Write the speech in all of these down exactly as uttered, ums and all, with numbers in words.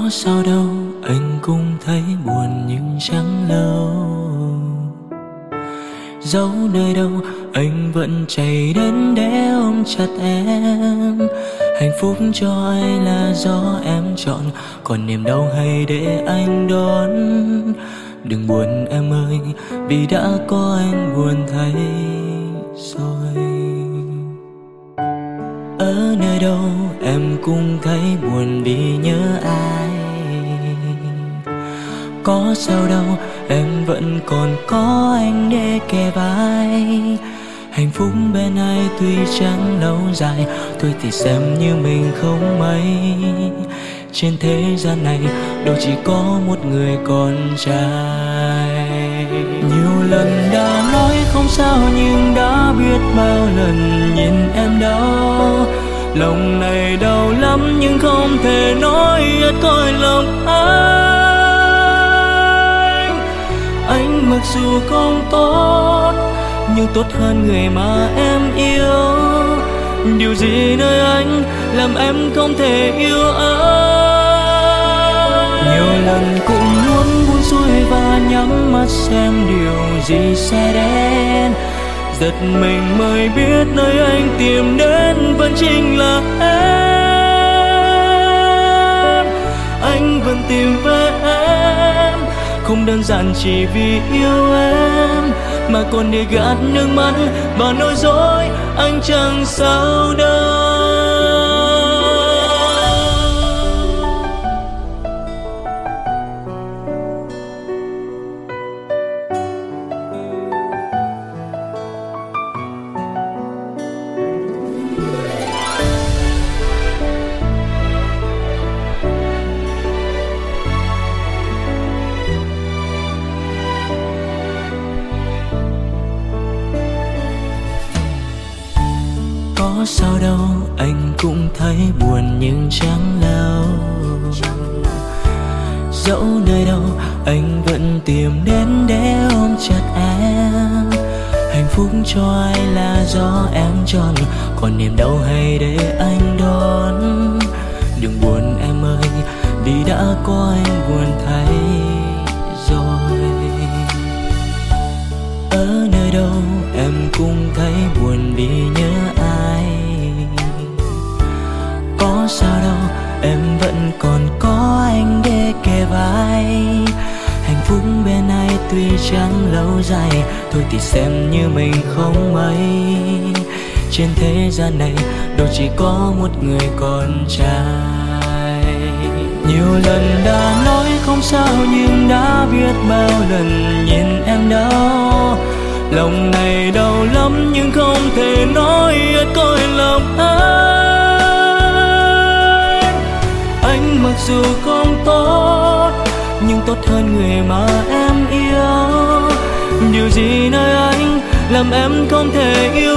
sao đâu, anh cũng thấy buồn nhưng chẳng lâu. Dẫu nơi đâu anh vẫn chạy đến để ôm chặt em. Hạnh phúc cho ai là do em chọn, còn niềm đau hay để anh đón. Đừng buồn em ơi, vì đã có anh buồn thay rồi. Ở nơi đâu em cũng thấy buồn vì nhớ ai. Có sao đâu, em vẫn còn có anh để kề vai. Hạnh phúc bên ai tuy chẳng lâu dài, thôi thì xem như mình không mấy. Trên thế gian này đâu chỉ có một người con trai. Nhiều lần đã nói không sao nhưng đã biết bao lần nhìn em đau. Lòng này đau lắm nhưng không thể nói hết cõi lòng anh. Anh mặc dù không tốt nhưng tốt hơn người mà em yêu. Điều gì nơi anh làm em không thể yêu anh? Nhiều lần cũng muốn buông xuôi và nhắm mắt xem điều gì sẽ đến. Giật mình mới biết nơi anh tìm đến vẫn chính là em. Anh vẫn tìm về em, không đơn giản chỉ vì yêu em, mà còn để gạt nước mắt và nói dối anh chẳng sao đâu. Có sao đâu, anh cũng thấy buồn nhưng chẳng lâu. Dẫu nơi đâu anh vẫn tìm đến để ôm chặt em. Hạnh phúc cho ai là do em chọn, còn niềm đau hay để anh đón. Đừng buồn em ơi, vì đã có anh buồn thay rồi. Ở nơi đâu em cũng thấy buồn vì nhớ ai. Có sao đâu, em vẫn còn có anh để kề vai. Hạnh phúc bên ai tuy chẳng lâu dài, thôi thì xem như mình không mấy. Trên thế gian này đâu chỉ có một người con trai. Nhiều lần đã nói không sao nhưng đã biết bao lần nhìn em đau. Lòng này đau lắm nhưng không thể nói hết cõi lòng anh. Anh mặc dù không tốt nhưng tốt hơn người mà em yêu. Điều gì nơi anh làm em không thể yêu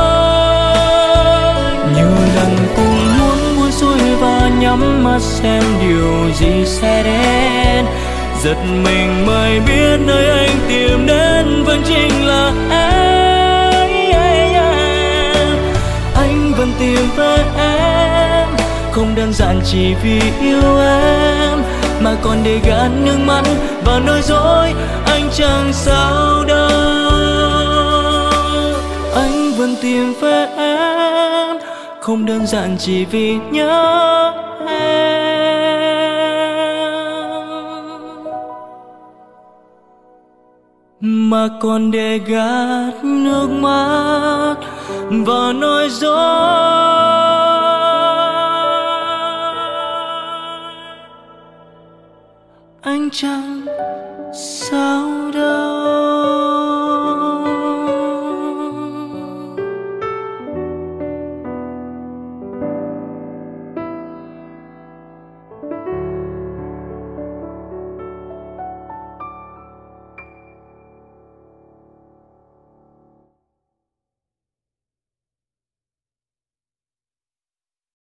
anh? Nhiều lần cũng muốn buông xuôi và nhắm mắt xem điều gì sẽ đến. Giật mình mới biết nơi anh tìm đến vẫn chính là em. Anh vẫn tìm về em, không đơn giản chỉ vì yêu em, mà còn để gạt nước mắt và nói dối anh chẳng sao đâu. Anh vẫn tìm về em, không đơn giản chỉ vì nhớ mà còn để gạt nước mắt và nói dối anh chẳng sao đâu.